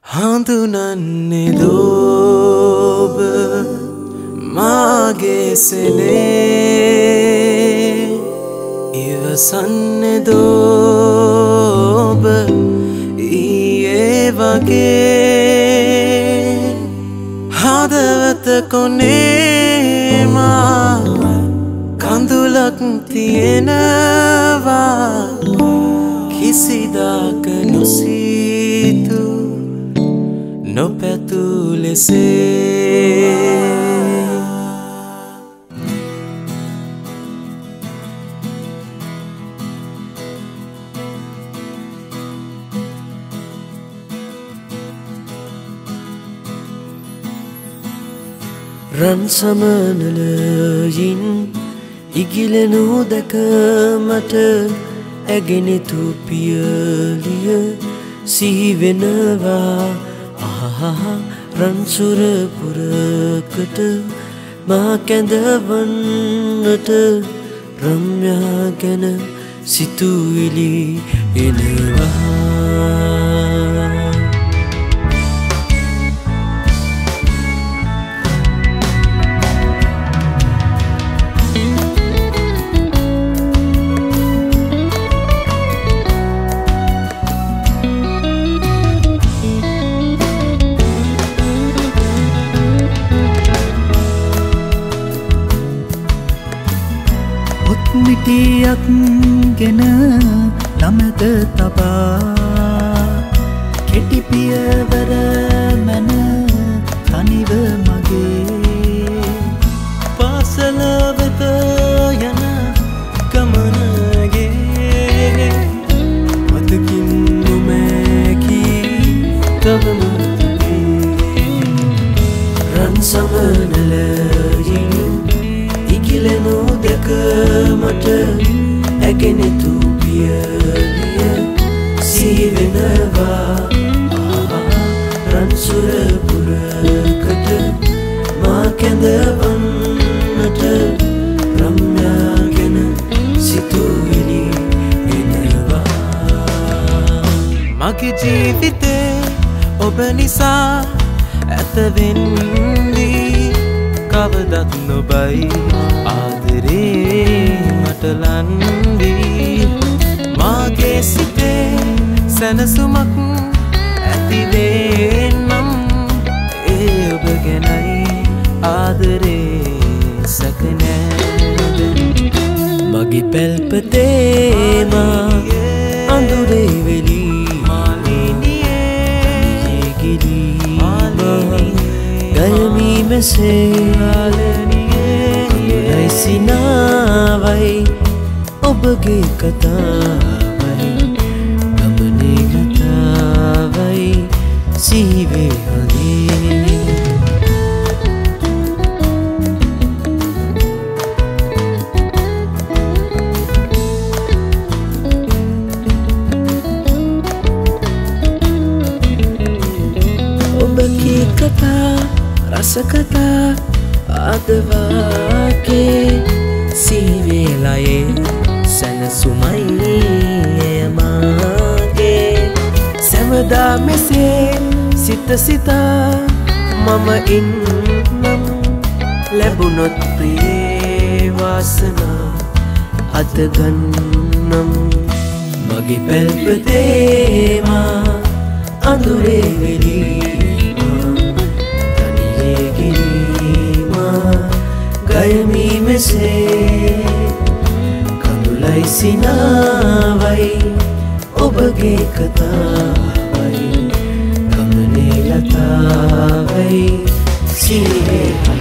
හඳුනන්නේ දෝබ මාගේ සෙලේ ඉවසන්නේ දෝබ ඊයේ වගේ හදවත කොනේ මා කඳුලක් තියෙනවා කිසිදාක නොසිතු නොපැතු ලෙසේ රන් සමනලයින් ඉගිලෙනු දැක මට ඇගෙනෙතු පියලිය සිහිවෙනවා රන්සුර පුරකට මා කැඳවන්නට රම්‍යා ගැන සිතුවිලි එනවා මිටියක් ගෙන ළමද තබා කෙටි පියවර මැන තනිව මගේ පාසල වෙත යන ගමනගේ මතකින් නොමැකී තවම රන් සමනලයින් ඉගිලෙනු දැක මට ඇගෙනෙතු පියලිය සිහිවෙනවා රන්සුර පුරකට මා කැඳවන්නට රම්‍යා ගැන සිතුවිලි එනවා මගේ ජීවිතේ ඔබ නිසා ඇත වෙන්නේ කවදත් නොබයි ආදරේ මට ලන්වී මාගේ සිතේ සැනසුමක් ඇතිවේ නම් ඒ ඔබ ගැනයි ආදරේ සැක නැද මගේ පැල්පතේ මා අඳුරේ වෙලී මාලිනියේ ගිලී ගයමී මෙසේ අඳුරයි සිනාවයි ඔබගේ කතාවයි ගමනේ කතාවයි සිහිවේ හදේ ඔබගේ කතා රසකතා ආදවාගේ සිහිවෙලයේ සැනසුමයි එයමාගේ සැවදා මෙසේ සිත සිතා මම ඉන්නම් ලැබුණොත් ප්‍රියේ වාසනා අදගන්නම් මගේ පැල්පතේ මා අඳුරේ වෙලී ගයමී මෙසේ කඳුලයි සිනාවයි ඔබගේ කතාවයි ගමනේ ලතාවයි සිහිවේ